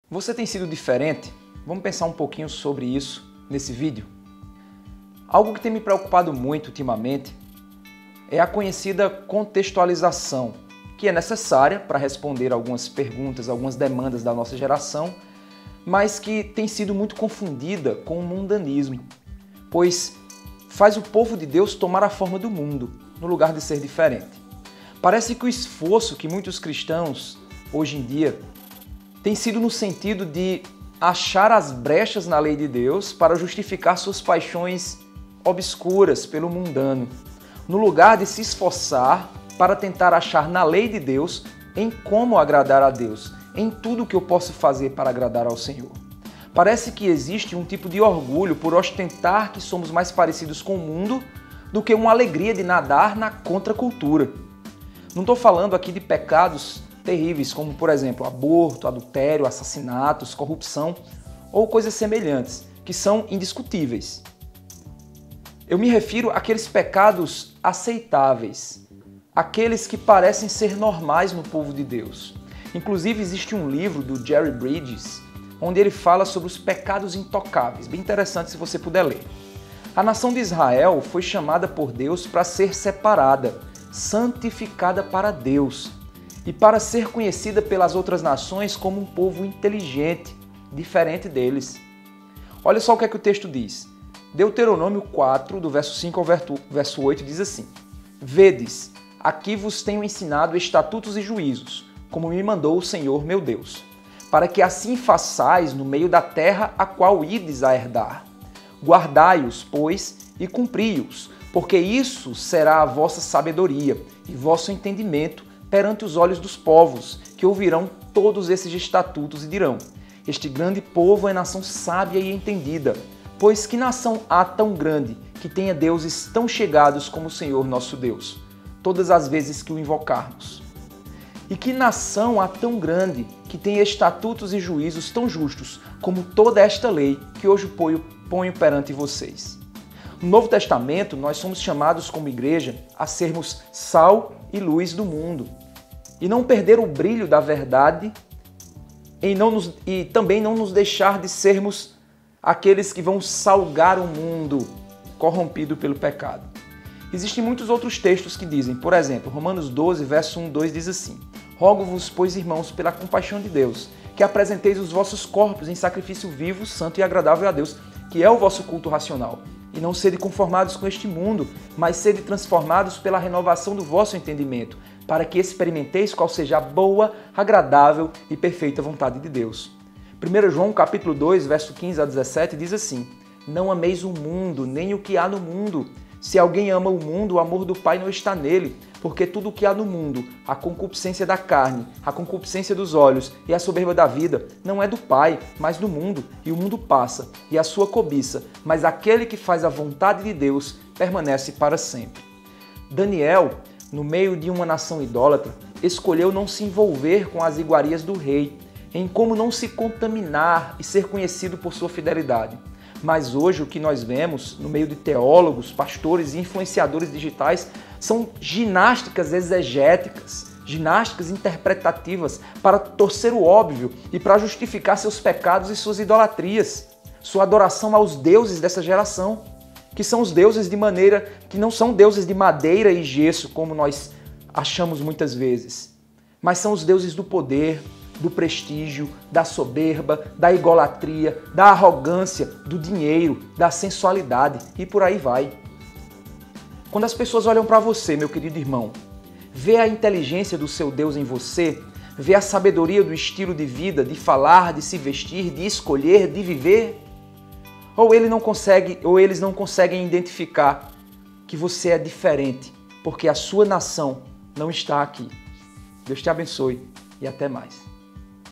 Você tem sido diferente? Vamos pensar um pouquinho sobre isso nesse vídeo. Algo que tem me preocupado muito ultimamente é a conhecida contextualização, que é necessária para responder algumas perguntas, algumas demandas da nossa geração, mas que tem sido muito confundida com o mundanismo, pois faz o povo de Deus tomar a forma do mundo, no lugar de ser diferente. Parece que o esforço que muitos cristãos, hoje em dia, tem sido no sentido de achar as brechas na lei de Deus para justificar suas paixões obscuras pelo mundano, no lugar de se esforçar para tentar achar na lei de Deus em como agradar a Deus, em tudo que eu posso fazer para agradar ao Senhor. Parece que existe um tipo de orgulho por ostentar que somos mais parecidos com o mundo do que uma alegria de nadar na contracultura. Não estou falando aqui de pecados terríveis, como, por exemplo, aborto, adultério, assassinatos, corrupção ou coisas semelhantes, que são indiscutíveis. Eu me refiro àqueles pecados aceitáveis, aqueles que parecem ser normais no povo de Deus. Inclusive, existe um livro do Jerry Bridges, onde ele fala sobre os pecados intocáveis. Bem interessante se você puder ler. A nação de Israel foi chamada por Deus para ser separada, santificada para Deus e para ser conhecida pelas outras nações como um povo inteligente, diferente deles. Olha só o que é que o texto diz. Deuteronômio 4, do verso 5 ao verso 8, diz assim: Vedes, aqui vos tenho ensinado estatutos e juízos, como me mandou o Senhor meu Deus, para que assim façais no meio da terra a qual ides a herdar. Guardai-os, pois, e cumpri-os, porque isso será a vossa sabedoria e vosso entendimento perante os olhos dos povos, que ouvirão todos esses estatutos e dirão: Este grande povo é nação sábia e entendida. Pois que nação há tão grande que tenha deuses tão chegados como o Senhor nosso Deus, todas as vezes que o invocarmos? E que nação há tão grande que tenha estatutos e juízos tão justos como toda esta lei que hoje ponho perante vocês? No Novo Testamento, nós somos chamados como igreja a sermos sal e luz do mundo e não perder o brilho da verdade e também não nos deixar de sermos aqueles que vão salgar o mundo corrompido pelo pecado. Existem muitos outros textos que dizem, por exemplo, Romanos 12, verso 1, 2 diz assim: Rogo-vos, pois, irmãos, pela compaixão de Deus, que apresenteis os vossos corpos em sacrifício vivo, santo e agradável a Deus, que é o vosso culto racional. E não sede conformados com este mundo, mas sede transformados pela renovação do vosso entendimento, para que experimenteis qual seja a boa, agradável e perfeita vontade de Deus. 1 João capítulo 2, verso 15 a 17 diz assim: Não ameis o mundo, nem o que há no mundo. Se alguém ama o mundo, o amor do Pai não está nele, porque tudo o que há no mundo, a concupiscência da carne, a concupiscência dos olhos e a soberba da vida, não é do Pai, mas do mundo, e o mundo passa, e a sua cobiça, mas aquele que faz a vontade de Deus permanece para sempre. Daniel, no meio de uma nação idólatra, escolheu não se envolver com as iguarias do rei, em como não se contaminar e ser conhecido por sua fidelidade. Mas hoje o que nós vemos no meio de teólogos, pastores e influenciadores digitais são ginásticas exegéticas, ginásticas interpretativas para torcer o óbvio e para justificar seus pecados e suas idolatrias, sua adoração aos deuses dessa geração, que são os deuses de maneira que não são deuses de madeira e gesso, como nós achamos muitas vezes, mas são os deuses do poder, do prestígio, da soberba, da idolatria, da arrogância, do dinheiro, da sensualidade e por aí vai. Quando as pessoas olham para você, meu querido irmão, vê a inteligência do seu Deus em você, vê a sabedoria do estilo de vida, de falar, de se vestir, de escolher, de viver, ou eles não conseguem identificar que você é diferente, porque a sua nação não está aqui. Deus te abençoe e até mais.